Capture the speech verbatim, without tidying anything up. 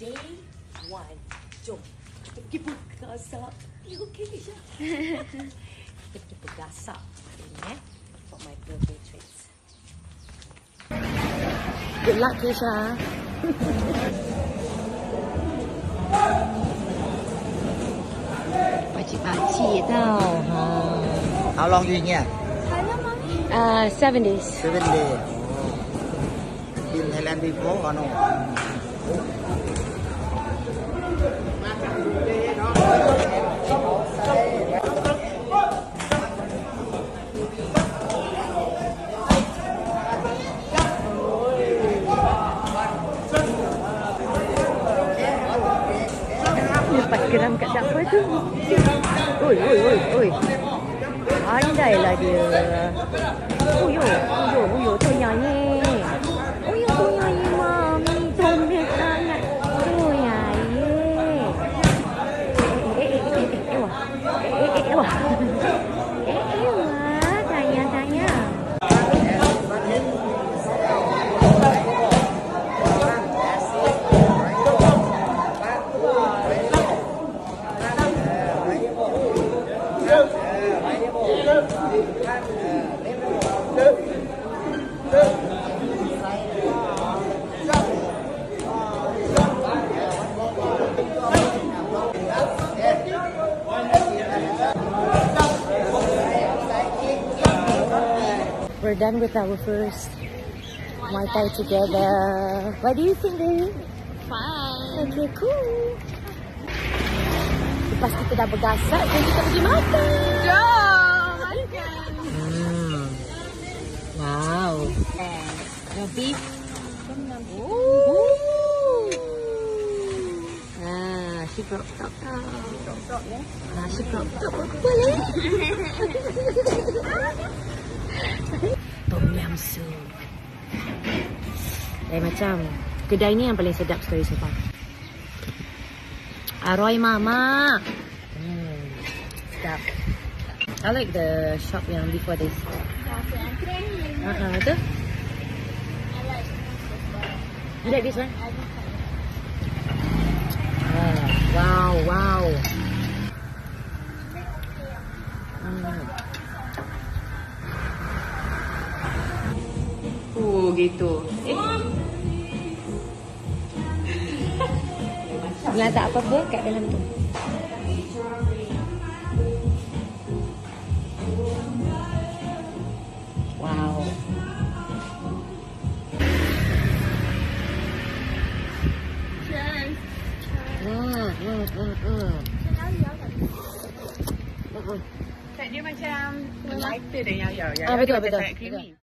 Day one. Jom. Kita pergi bergasak. You okay, Nisha? Kita pergi bergasak hari ni eh. For my birthday treats. Good luck, Nisha. Pakcik-pakcik tau. Ha. How long you in here? Uh, seven days. Seven days. Been Thailand before or no? Lepas geram kat siapa tu? Oi, oi, oi, oi. Pandai lah dia. Uyo, uyo, uyo tu nyanyi. Uyo tu nyanyi mami. Comel sangat. Tu nyanyi. Eh, eh, eh, eh, eh, wah. Eh, eh, eh, wah. Eh, eh, wah. Tanya, tanya. We're done with our first Muay Thai together. What do you think, baby? Fine. Okay, cool. Lepas kita dah bergasak, dan kita pergi makan. Jom, makan. Hmm. Wow. And the beef. Ooh. Ah, she broke top. Top-top ya. Ah, she broke top. Apa boleh? Tom yam soup. Eh, macam kedai ni yang paling sedap sekali so far. Aroy mama. Hmm. Sedap. I like the shop yang before this. Ah, uh-huh, betul? You like this one? Oh, wow, wow. Hmm. Oh, gitu. Eh. Letak apa-apa kat dalam tu. Wow. Cheers. Hmm, hmm, hmm, hmm. Dia macam lighter dengan yang Ah, betul, betul. sangat creamy.